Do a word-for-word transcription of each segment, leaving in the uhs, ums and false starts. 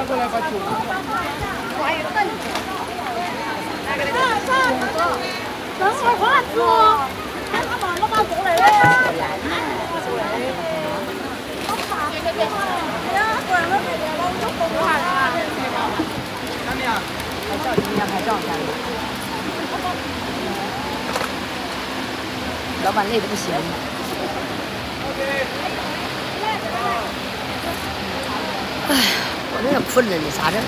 拿过来把酒。 还有凳子。等会儿花子哦，看他忙了吗？过来了。过来。好怕。哎呀，过来了，我就红喊啊。 哪里啊？ 拍照，今天要拍照干嘛？老板累得不行。哎，我这也困了，你咋整？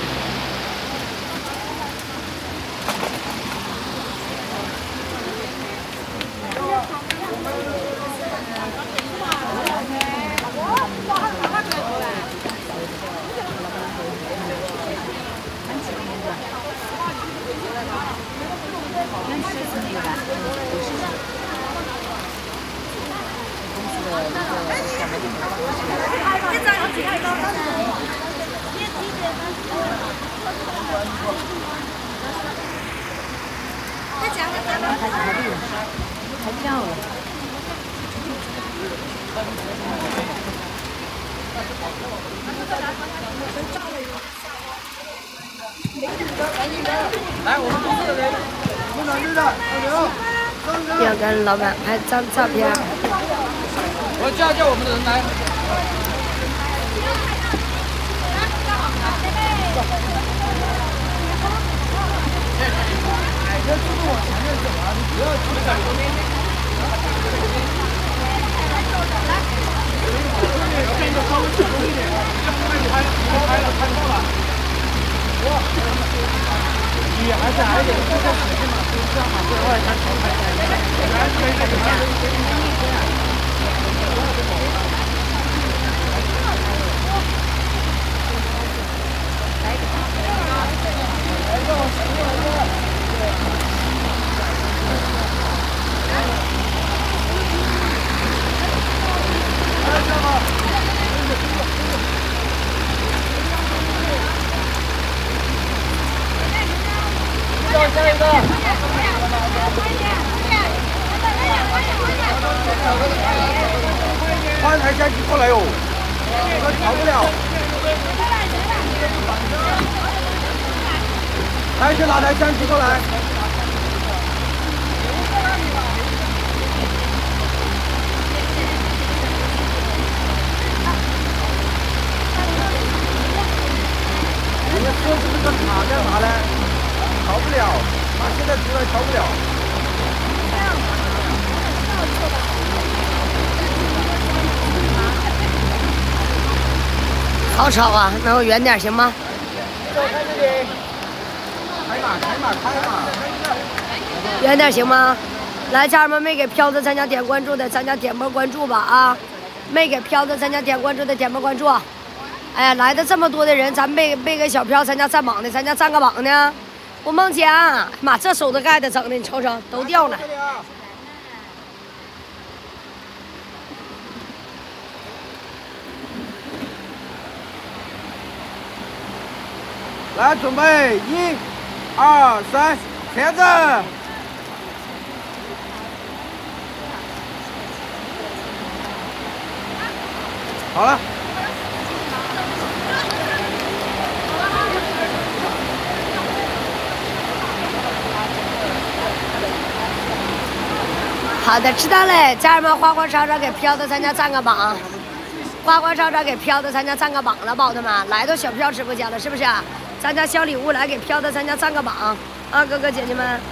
拍票了。 来，我们公司的人，我们哪队的？二要跟老板拍张照片。 我叫叫我们的人来。你要速度往前面走啊！你不要去赶后面。跟着稍微主动一点，你拍，你拍了，拍错了。哇！你还是矮一点，这个使劲嘛，这样嘛，这样他超拍起来。来，可以可以可以。下一个。换台相机过来哟，我调不了。来，去拿台相机过来。人家说是这个卡干啥呢？调不了，他现在出来调不了。 好吵啊！能我远点行吗？ 开马，开马，开马！ 远点行吗？来，家人们，没给票的咱家点关注的，咱家点波关注吧啊！没给票的咱家点关注的点波关注。哎呀，来的这么多的人，咱没没给小票，咱家占榜的，咱家占个榜呢。吴梦佳，妈，这手都盖的整的，你瞅瞅，都掉了。 来，准备，一、二、三，茄子。好了。 好的，知道嘞，家人们，花花吵吵给票的咱家占个榜，花花吵吵给票的咱家占个榜了，宝子们，来到小票直播间了，是不是？咱家小礼物来给票的咱家占个榜啊，哥哥姐姐们。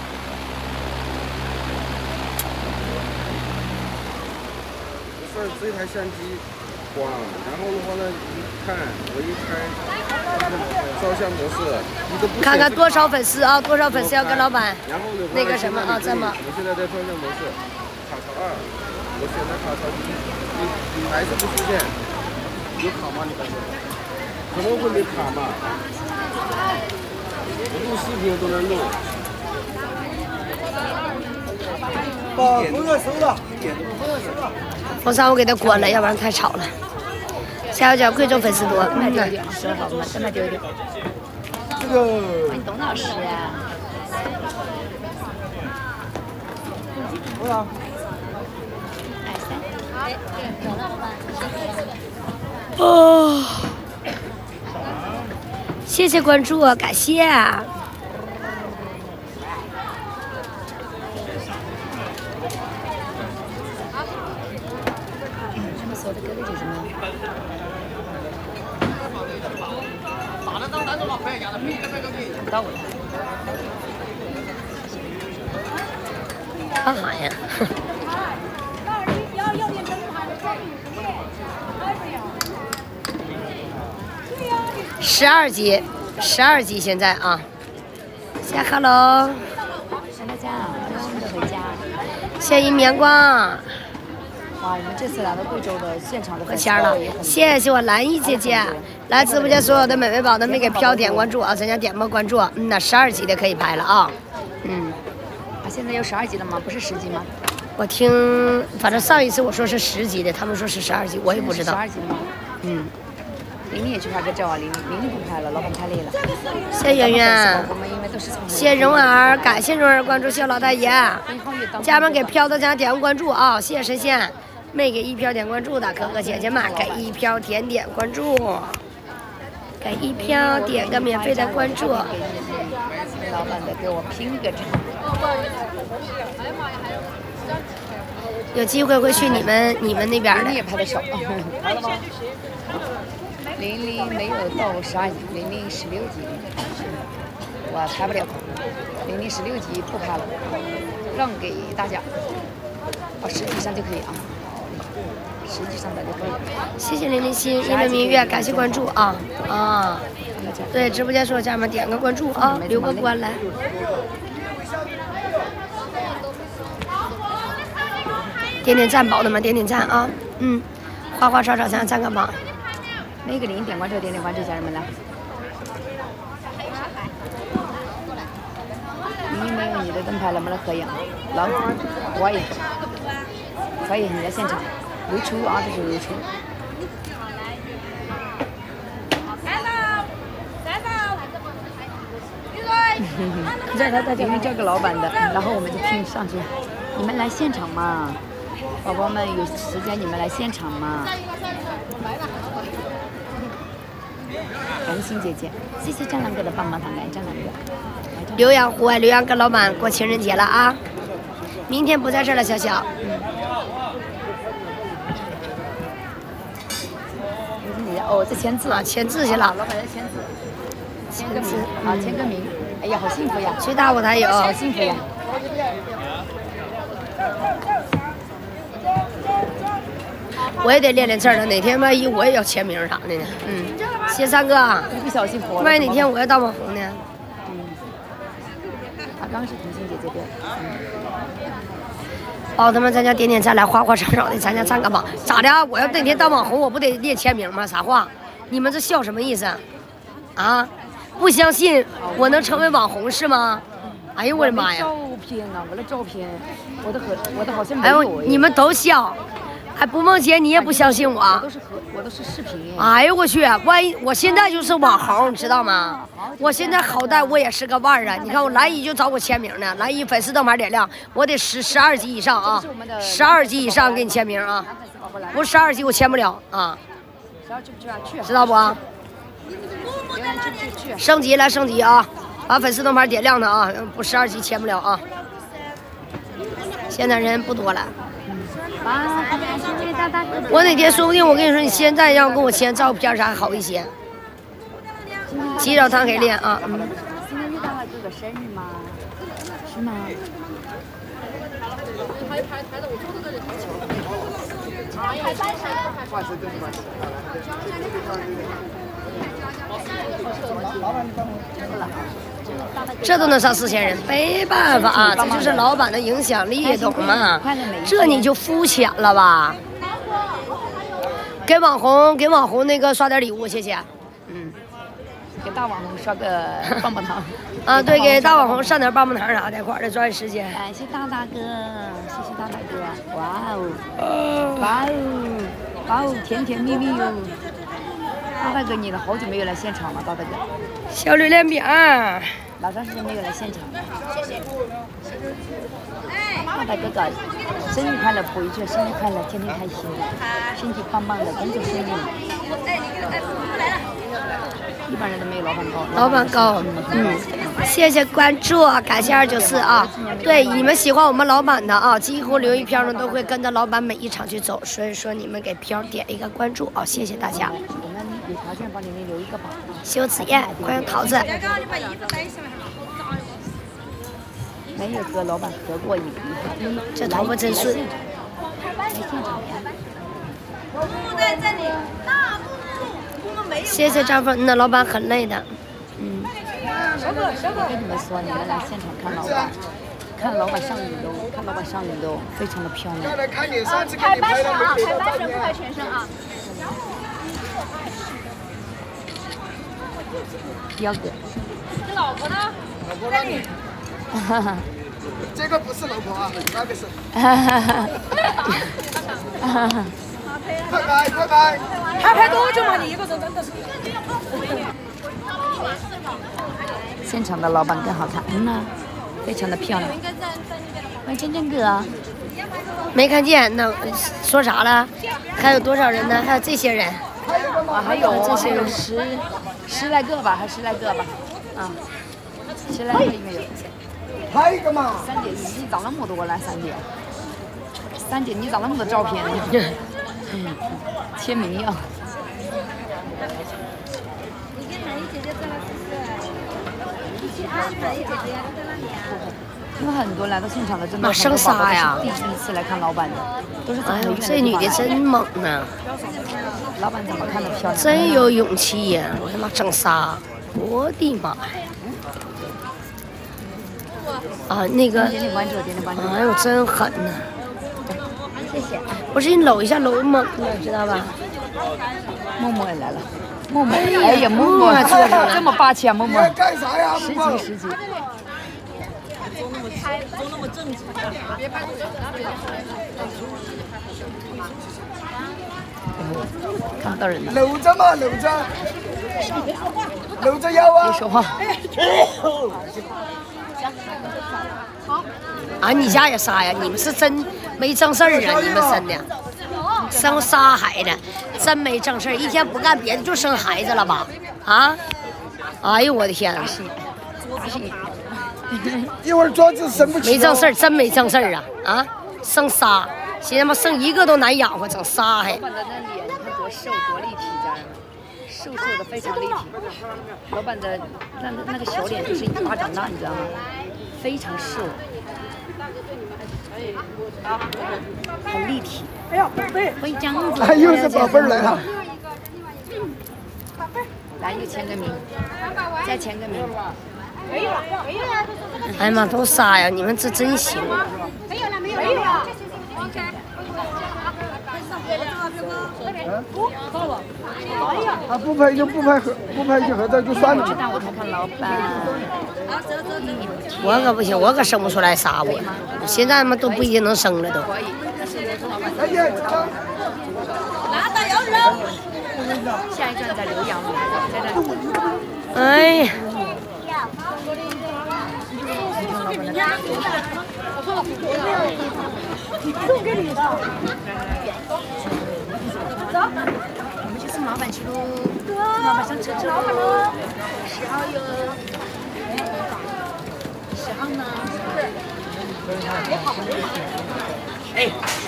不是这台相机关，然后的话呢，一看我一开照相模式，你都不看看多少粉丝啊，多少粉丝要跟老板然后的那个什么啊，这么。 我现在在照相模式，卡槽二，我选择卡槽一，你你还是不出现，有卡吗？你发现？怎么会没卡嘛？录视频都能录。把封面收了，封面收了。 风扇我给它关了，要不然太吵了。下小角贵州粉丝多， 卖丢丢，说好嘛，再卖丢丢。 这个。 你董老师呀。 多少？ 二三。哎，有了吗？ 哦。 谢谢关注，感谢。 他们说的给的就是么？不到位。 干啥呀？十二级，十二级现在啊。谢谢 hello。 谢大家，我们都回家。 谢谢一面光。 哇，我们这次来到贵州的现场的过签了，谢谢我兰姨姐姐。来直播间所有的美美宝都没给票点关注啊，咱家点播关注。嗯，那十二级的可以拍了啊。嗯。 啊，现在有十二级了吗？不是十级吗？ 我听，反正上一次我说是十级的，他们说是十二级，我也不知道。 十二级吗？ 嗯。 玲玲也去拍个照啊，玲玲玲玲不拍了，老板太累了。 谢谢圆圆， 我们因为都是从谢谢蓉儿，感谢蓉儿关注谢老大爷，家人们给票的家点关注啊，谢谢神仙，没给一票点关注的哥哥姐姐们给一票点点关注，给一票点个免费的关注。 老板的给我拼个场。 有机会会去你们你们那边的。 你也拍的少。玲玲没有到十二级，玲玲十六级，我拍不了。玲玲十六级不拍了，让给大家。哦，十级上就可以啊，十级上的就可以。 谢谢零零心，一轮明月，感谢关注啊啊！对，直播间所有家人们点个关注啊，留个关来。点点赞，宝子们点点赞啊！嗯，花花草草咱赞个榜。 那个零点关注，点点关注，家人们来。明明没有你的灯牌，能不能合影？能，可以，可以，你在现场，如初啊，这是如初。在他在明明叫个老板的，然后我们就拼上去。你们来现场嘛，宝宝们有时间你们来现场嘛。红心姐姐，谢谢战狼哥的棒棒糖，感谢战狼哥。 浏阳户外浏阳哥老板过情人节了啊，明天不在这儿了，小小。 嗯。哦，这签字啊，签字去了。 老板在签字，签个名啊，签个名。哎呀，好幸福呀！ 去大舞台有， 好幸福呀！ 我也得练练字了，哪天万一我也要签名啥的呢？嗯，谢三哥， 一不小心活了。 万一哪天我要当网红呢？ 嗯，他刚是同心姐姐对。 宝子们，咱家点点赞来，花花草草的，咱家赞个榜。咋的？我要哪天当网红，我不得练签名吗？啥话？你们这笑什么意思？啊？不相信我能成为网红是吗？哎呦我的妈呀！ 照片啊，我的照片，我的和我的好像没有。 哎呦，你们都笑。哎，不梦姐，你也不相信我？ 我都是和我都是视频。 哎呦我去！万一我现在就是网红，你知道吗？我现在好歹我也是个腕儿啊！你看我蓝姨就找我签名呢，蓝姨粉丝灯牌点亮，我得十十二级以上啊，十二级以上给你签名啊，不十二级我签不了啊，知道不？升级来升级啊！把粉丝灯牌点亮的啊，不十二级签不了啊。现在人不多了。我哪天说不定我跟你说，你现在要跟我签照片啥好一些。鸡脚汤可以练啊，嗯。 今天遇到了哥哥生日吗？是吗？ 这都能上四千人，没办法啊，这就是老板的影响力，懂吗？这你就肤浅了吧？给网红给网红那个刷点礼物，谢谢。嗯， 给大网红刷个棒棒糖。 啊，对，给大网红上点棒棒糖啥的，快点抓紧时间。 感谢大大哥，谢谢大大哥。哇哦，哇哦，哇哦，甜甜蜜蜜哟。大大哥，你好久没有来现场了，大大哥。 小榴莲饼。 老长时间没有来现场了。谢谢。大大哥哥，生日快乐！补一句，生日快乐，天天开心，身体棒棒的，工作顺利。一百凡人都没有老板高。 老板高，嗯，谢谢关注，感谢二九四啊。对，你们喜欢我们老板的啊，几乎刘一飘呢都会跟着老板每一场去走，所以说你们给飘点一个关注啊，谢谢大家。 我们有条件帮你们留一个榜。 修子燕，欢迎桃子。 没有和老板合过影， 这头发真顺。谢谢张峰，那老板很累的，嗯。 我跟你们说，你们来现场看老板，看老板上雨都，看老板上雨都非常的漂亮。 拍半身啊，拍半身不拍全身啊。 彪哥， 你老婆呢？ 老婆那里。 哈哈。 这个不是老婆啊，那个是。 哈哈哈。哈哈。 快拍快拍！ 他拍多久嘛？你一个人真的是。 现场的老板更好看，嗯呐，非常的漂亮。欢迎真真哥。 没看见，那说啥了？还有多少人呢？还有这些人。 啊，还有这些有十十来个吧，还十来个吧，啊，十来个应该有。 拍一个嘛！ 三姐，你找那么多了，三姐。三姐，你找那么多照片，嗯，签名要。 你跟韩丽姐姐在那是不是？一起啊，韩丽姐姐在那里啊。 因为很多来到现场的真的啊，生杀呀！ 第一次来看老板的，都是哎呦，这女的真猛呢！ 老板怎么看都漂亮， 真有勇气呀！我他妈整仨，我的妈呀！啊，那个， 点点关注，点点关注。 哎呦，真狠呐！ 谢谢。 我是你搂一下搂猛了，知道吧？ 默默也来了，默默，哎呀，默默这么霸气啊，默默。 干啥呀？ 十级，十级。 做那么开，做那么正经，别拍这个。 看不到人了。 搂着嘛，搂着，搂着腰啊！ 别说话。 啊，你家也杀呀？你们是真没正事儿啊？你们生的，生仨孩子，真没正事儿，一天不干别的就生孩子了吧？啊？哎呦我的天啊！ 一会儿桌子生不起。 没正事儿，真没正事儿啊！啊，生仨，现在嘛生一个都难养活，整仨还。 老板的那脸，你看多瘦多立体，家人们，瘦瘦的非常立体。老板的那那个小脸就是一巴掌大，你知道吗？非常瘦，很立体。 哎呀，宝贝！ 欢迎张子。 哎，又是宝贝儿来了。 来，又签个名，再签个名。 没有了，没有了。 哎呀妈，都仨呀！你们这真行。 没有了，没有了，没有了。 啊，不拍就不拍合，不拍就合照就算了。 去大舞台看老板。 我可不行，我可生不出来仨我。现在嘛都不一定能生了都。 可以，但是哎呀， 拿到有人。 下一站在浏阳，在这。 哎呀。 送给你的。走。 我们去送老板去喽。送老板上车去喽。十号哟。十号呢？ 哎。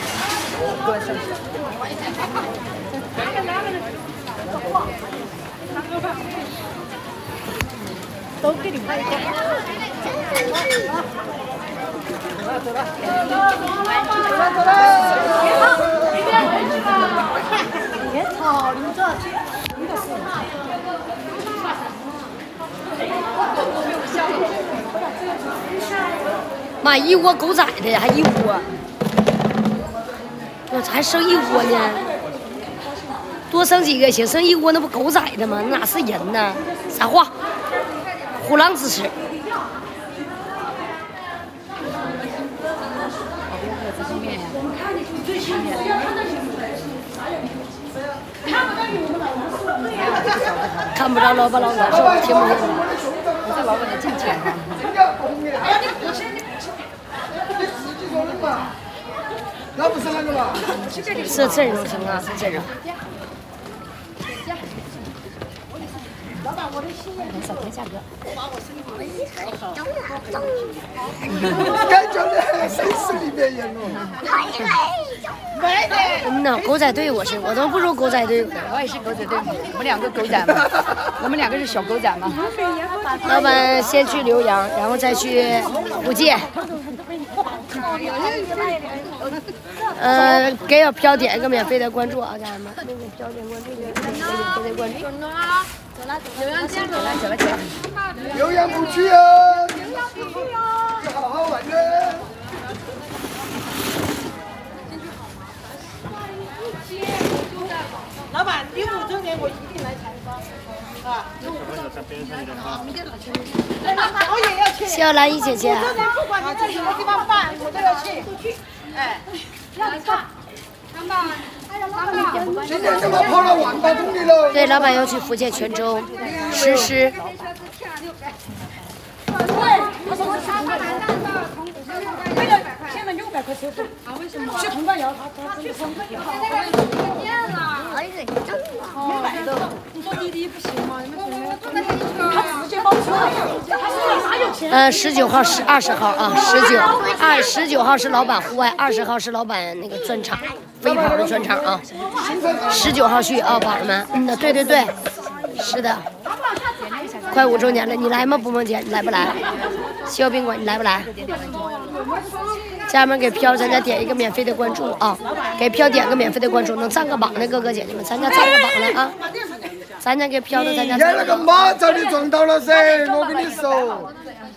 都给你拍一个。走了走了，走了走了。别吵，你们这一个是。 妈，一窝狗崽的，还一窝，我还生一窝呢，多生几个行，生一窝那不狗崽的吗？那哪是人呢？撒话，虎狼之词。看不着老板老难受，听不见。 我在老板的近前哈。 那不是那个吧？ 是这种情况，是这种。 少天价格。 感觉的生死里面一样哦。 嗯呐，狗仔队我是，我都不如狗仔队。 我也是狗仔队，我们两个狗仔嘛，我们两个是小狗仔嘛。 老板先去浏阳，然后再去福建。呃，给小飘点一个免费的关注啊，家人们，那个飘点关注的，给免费的关注。 走了，浏阳见了， 走了走了。 浏阳不去哦，好好玩的。 老板，你五周年我一定来采访，啊！我也要去。 谢谢兰姨姐姐。 五周年不管你在什么地方办，我都要去。哎，让你看，看吧。 今年怎么跑到万达东里了？ 对，老板要去福建泉州实施。 现在六百块车费，啊？为什么？去潼关窑，他他这个生意好。 哎，这真的。 你说滴滴不行吗？你们觉得？他直接包车，他是哪有钱？ 呃，十九号是二十号啊，十九二十九号是老板户外，二十号是老板那个专场，飞跑的专场啊。十九号去啊，宝宝们，嗯的，对对对，是的。快五周年了，你来吗？不梦姐，你来不来？西药宾馆，你来不来？家人们给飘咱家点一个免费的关注啊！给飘点个免费的关注，能上个榜的哥哥姐姐们，咱家上个榜了啊！咱家给飘的，咱家。 你那个马早就撞到了噻，我跟你说。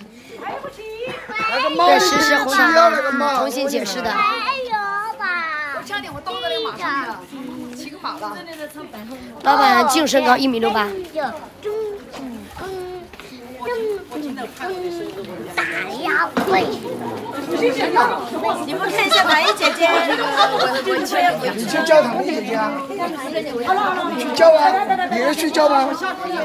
那个马对，实施红糖包， 那个马重新解释的。 哎呦吧， 差点我倒在那个马上去了，骑个马了。 老板净身高一米六八。 大呀喂！ 你们看一下哪一姐姐？ 你去教堂的姐姐啊？你去教啊？你要去教吗？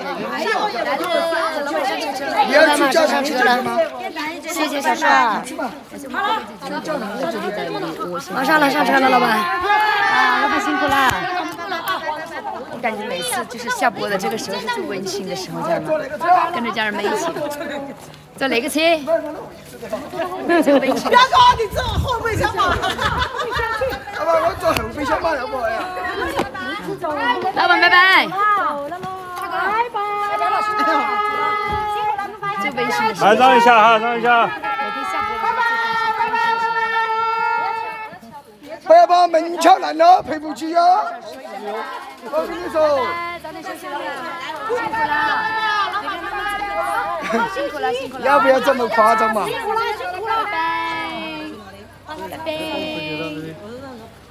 你要去教堂去教吗？ 谢谢小帅。马上了，上车了，老板。 啊，老板辛苦啦！我感觉每次就是下播的这个时候是最温馨的时候，家人们，跟着家人们一起坐哪个车？最温馨。 不要说你坐后备箱嘛。 老板，我坐后备箱嘛，要不呀？ 老板，拜拜。 拜拜。 最温馨的时候。 来让一下哈，让一下。 每天下播的。 不要把门敲烂了，赔不起哟！我跟你说。 早点休息了，辛苦了，辛苦了，辛苦了。 要不要这么夸张嘛？ 辛苦了，辛苦了。 拜拜，拜拜。